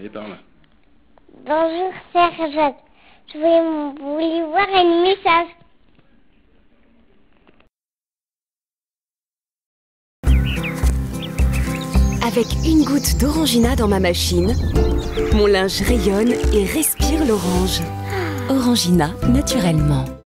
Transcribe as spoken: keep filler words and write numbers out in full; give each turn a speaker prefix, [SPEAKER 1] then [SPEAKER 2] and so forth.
[SPEAKER 1] Elle est par là.
[SPEAKER 2] Bonjour Serge, je voulais, voulais voir un message.
[SPEAKER 3] Avec une goutte d'Orangina dans ma machine, mon linge rayonne et respire l'orange. Orangina, naturellement.